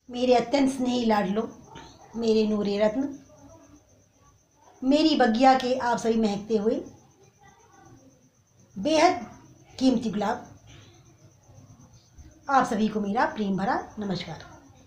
मेरे अत्यंत स्नेही लाडलो, मेरे नूरे रत्न, मेरी बगिया के आप सभी महकते हुए बेहद कीमती गुलाब, आप सभी को मेरा प्रेम भरा नमस्कार।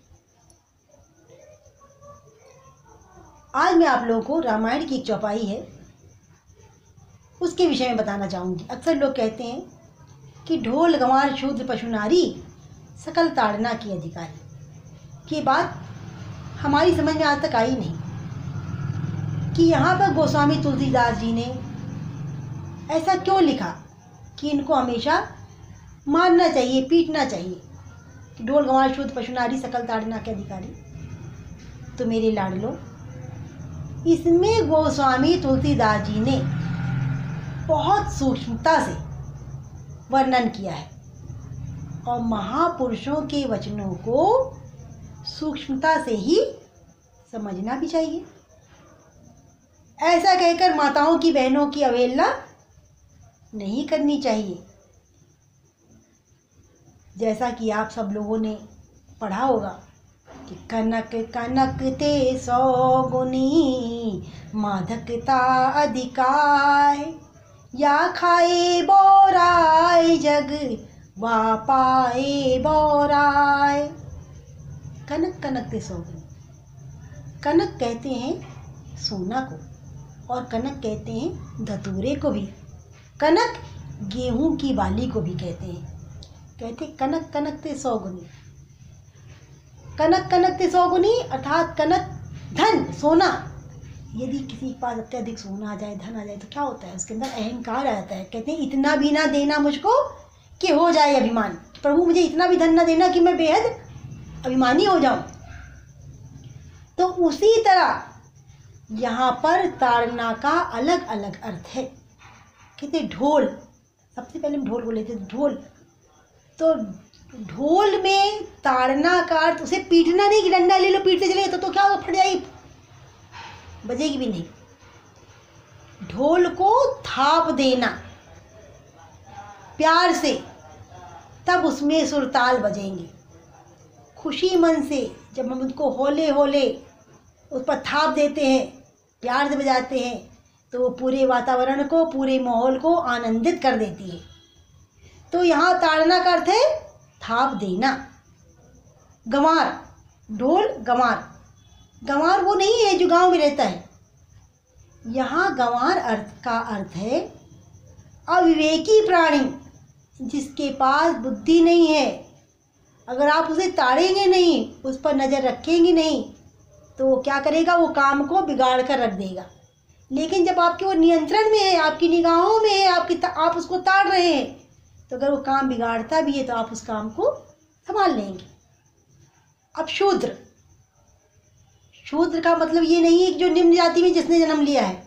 आज मैं आप लोगों को रामायण की एक चौपाई है उसके विषय में बताना चाहूँगी। अक्सर लोग कहते हैं कि ढोल गंवार शूद्र पशु नारी सकल ताड़ना की अधिकारी। की बात हमारी समझ में आज तक आई नहीं कि यहाँ पर गोस्वामी तुलसीदास जी ने ऐसा क्यों लिखा कि इनको हमेशा मारना चाहिए, पीटना चाहिए कि ढोल गंवार शूद्र पशु नारी सकल ताड़ना के अधिकारी। तो मेरे लाडलो, इसमें गोस्वामी तुलसीदास जी ने बहुत सूक्ष्मता से वर्णन किया है और महापुरुषों के वचनों को सूक्ष्मता से ही समझना भी चाहिए। ऐसा कहकर माताओं की, बहनों की अवहेलना नहीं करनी चाहिए। जैसा कि आप सब लोगों ने पढ़ा होगा कि कनक कनक ते 100 गुनी, माधकता अधिकार, या खाए बोराय जग वा पाए बोराय। कनक कनक ते 100 गुनी। कनक कहते हैं सोना को और कनक कहते हैं धतूरे को भी। कनक गेहूं की बाली को भी कहते हैं। कहते कनक कनक ते 100 गुनी। कनक कनक ते 100 गुनी अर्थात कनक धन, सोना। यदि किसी के पास अत्यधिक सोना आ जाए, धन आ जाए तो क्या होता है? उसके अंदर अहंकार आ जाता है। कहते हैं इतना भी ना देना मुझको कि हो जाए अभिमान। प्रभु मुझे इतना भी धन ना देना कि मैं बेहद अभिमानी हो जाऊं। तो उसी तरह यहाँ पर ताड़ना का अलग अलग अर्थ है। कहते ढोल, सबसे पहले हम ढोल को लेते हैं। ढोल, तो ढोल में ताड़ना का अर्थ उसे पीटना नहीं कि डंडा ले लो पीटते चले तो क्या होगा, फट जाएगी, बजेगी भी नहीं। ढोल को थाप देना प्यार से, तब उसमें सुरताल बजेंगे। खुशी मन से जब हम उनको होले होले उस पर थाप देते हैं, प्यार से बजाते हैं, तो वो पूरे वातावरण को, पूरे माहौल को आनंदित कर देती है। तो यहाँ ताड़ना का अर्थ है थाप देना। गंवार, ढोल गंवार। गंवार वो नहीं है जो गांव में रहता है। यहाँ गंवार का अर्थ है अविवेकी प्राणी, जिसके पास बुद्धि नहीं है। अगर आप उसे ताड़ेंगे नहीं, उस पर नज़र रखेंगे नहीं, तो वो क्या करेगा? वो काम को बिगाड़ कर रख देगा। लेकिन जब आपके वो नियंत्रण में है, आपकी निगाहों में है, आप उसको ताड़ रहे हैं, तो अगर वो काम बिगाड़ता भी है तो आप उस काम को संभाल लेंगे। अब शूद्र, शूद्र का मतलब ये नहीं है कि जो निम्न जाति में जिसने जन्म लिया है।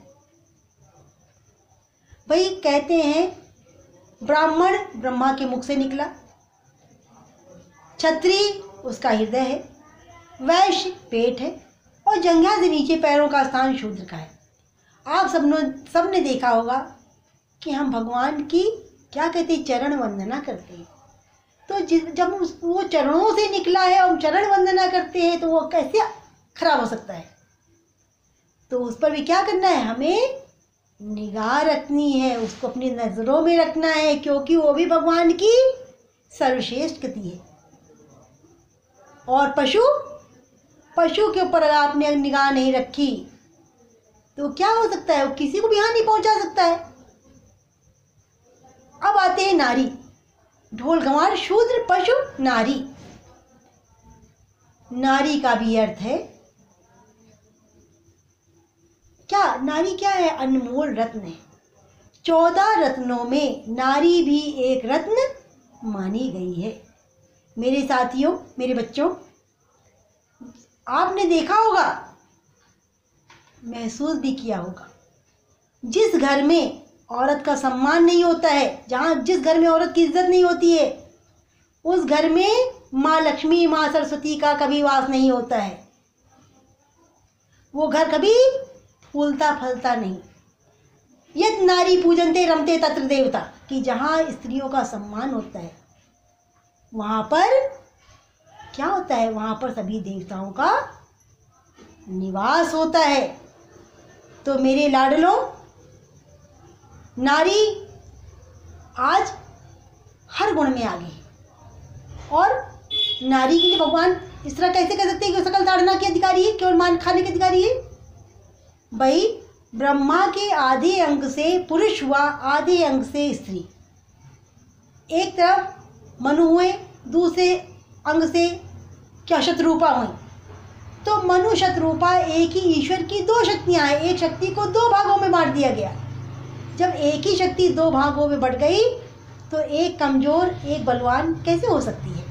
भाई कहते हैं ब्राह्मण ब्रह्मा के मुख से निकला, क्षत्रिय उसका हृदय है, वैश्य पेट है और जंघा से नीचे पैरों का स्थान शूद्र का है। आप सबने देखा होगा कि हम भगवान की क्या कहते हैं, चरण वंदना करते हैं। तो जब वो चरणों से निकला है और हम चरण वंदना करते हैं तो वो कैसे खराब हो सकता है? तो उस पर भी क्या करना है? हमें निगाह रखनी है, उसको अपनी नज़रों में रखना है, क्योंकि वो भी भगवान की सर्वश्रेष्ठ गति है। और पशु के ऊपर अगर आपने निगाह नहीं रखी तो क्या हो सकता है? वो किसी को भी हानि पहुंचा सकता है। अब आते हैं नारी। ढोल गंवार शूद्र पशु नारी। नारी का भी अर्थ है क्या? नारी क्या है? अनमोल रत्न है। 14 रत्नों में नारी भी एक रत्न मानी गई है। मेरे साथियों, मेरे बच्चों, आपने देखा होगा, महसूस भी किया होगा, जिस घर में औरत का सम्मान नहीं होता है, जिस घर में औरत की इज्जत नहीं होती है, उस घर में माँ लक्ष्मी, माँ सरस्वती का कभी वास नहीं होता है। वो घर कभी फूलता फलता नहीं। यद नारी पूजनते रमते तत्र देवता, कि जहाँ स्त्रियों का सम्मान होता है वहाँ पर क्या होता है? वहाँ पर सभी देवताओं का निवास होता है। तो मेरे लाडलों, नारी आज हर गुण में आगे, और नारी के लिए भगवान इस तरह कैसे कह सकते हैं कि वो सकल ताड़ना की अधिकारी है, केवल मान खाने की अधिकारी है? भाई, ब्रह्मा के आधे अंग से पुरुष हुआ, आधे अंग से स्त्री। एक तरफ मनु हुए, दूसरे अंग से क्या शत्रुपा हुई। तो मनु शत्रुपा एक ही ईश्वर की दो शक्तियां हैं। एक शक्ति को दो भागों में बांट दिया गया। जब एक ही शक्ति दो भागों में बढ़ गई तो एक कमजोर एक बलवान कैसे हो सकती है?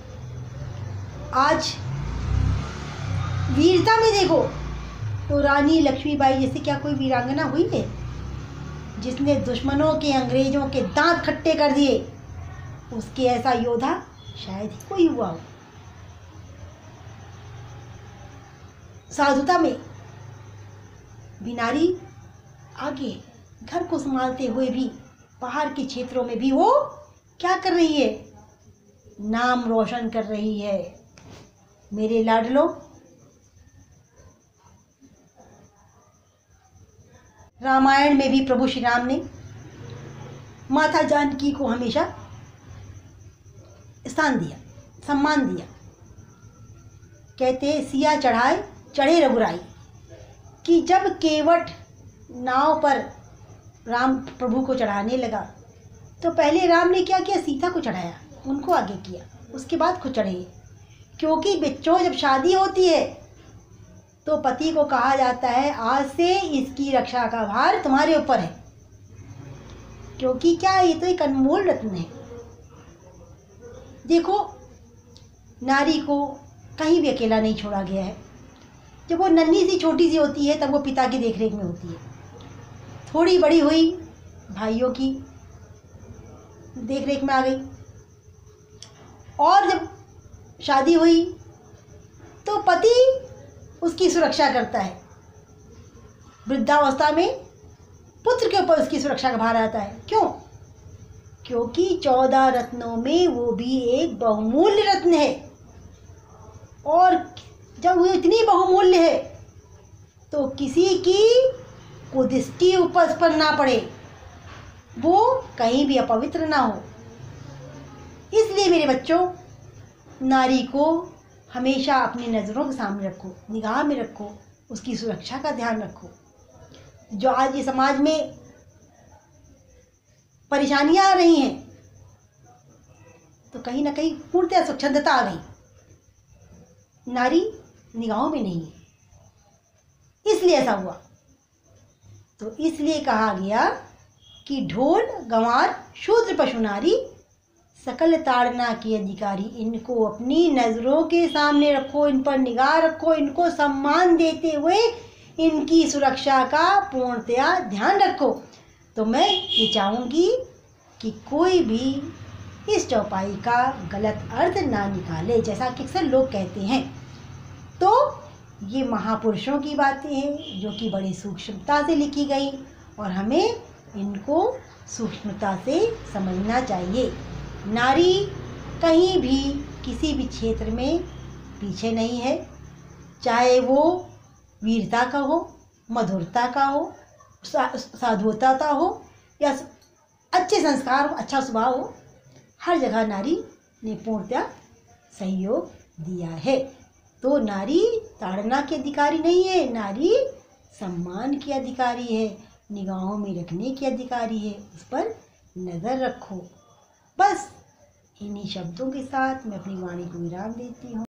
आज वीरता में देखो तो रानी लक्ष्मीबाई जैसे क्या कोई वीरांगना हुई है जिसने दुश्मनों के, अंग्रेजों के दांत खट्टे कर दिए? उसके ऐसा योद्धा शायद ही कोई हुआ हो। साधुता में भी नारी आगे, घर को संभालते हुए भी बाहर के क्षेत्रों में भी वो क्या कर रही है? नाम रोशन कर रही है। मेरे लाडलों, रामायण में भी प्रभु श्री राम ने माता जानकी को हमेशा स्थान दिया, सम्मान दिया। कहते सिया चढ़ाए चढ़े रघुराई, कि जब केवट नाव पर राम प्रभु को चढ़ाने लगा तो पहले राम ने क्या किया? सीता को चढ़ाया, उनको आगे किया, उसके बाद खुद चढ़े। क्योंकि बच्चों, जब शादी होती है तो पति को कहा जाता है आज से इसकी रक्षा का भार तुम्हारे ऊपर है। क्योंकि क्या, ये तो एक अनमोल रत्न है। देखो, नारी को कहीं भी अकेला नहीं छोड़ा गया है। जब वो नन्ही सी छोटी सी होती है तब वो पिता की देखरेख में होती है। थोड़ी बड़ी हुई, भाइयों की देखरेख में आ गई, और जब शादी हुई तो पति उसकी सुरक्षा करता है। वृद्धावस्था में पुत्र के ऊपर उसकी सुरक्षा का भार आता है। क्यों? क्योंकि 14 रत्नों में वो भी एक बहुमूल्य रत्न है, और जब वो इतनी बहुमूल्य है तो किसी की कुदृष्टि उस पर ना पड़े, वो कहीं भी अपवित्र ना हो। इसलिए मेरे बच्चों, नारी को हमेशा अपनी नज़रों के सामने रखो, निगाह में रखो, उसकी सुरक्षा का ध्यान रखो। जो आज ये समाज में परेशानियां आ रही हैं तो कहीं ना कहीं पूर्णतः स्वच्छंदता आ गई, नारी निगाहों में नहीं है, इसलिए ऐसा हुआ। तो इसलिए कहा गया कि ढोल गंवार शूद्र पशु नारी सकल ताड़ना की अधिकारी। इनको अपनी नज़रों के सामने रखो, इन पर निगाह रखो, इनको सम्मान देते हुए इनकी सुरक्षा का पूर्णतया ध्यान रखो। तो मैं ये चाहूँगी कि कोई भी इस चौपाई का गलत अर्थ ना निकाले, जैसा कि अक्सर लोग कहते हैं। तो ये महापुरुषों की बातें हैं जो कि बड़ी सूक्ष्मता से लिखी गई, और हमें इनको सूक्ष्मता से समझना चाहिए। नारी कहीं भी किसी भी क्षेत्र में पीछे नहीं है, चाहे वो वीरता का हो, मधुरता का हो, साधुता का हो, या अच्छे संस्कार हो, अच्छा स्वभाव हो, हर जगह नारी ने पूर्णतः सहयोग दिया है। तो नारी ताड़ना की अधिकारी नहीं है, नारी सम्मान की अधिकारी है, निगाहों में रखने की अधिकारी है। उस पर नज़र रखो। बस इन्हीं शब्दों के साथ मैं अपनी वाणी को विराम देती हूँ।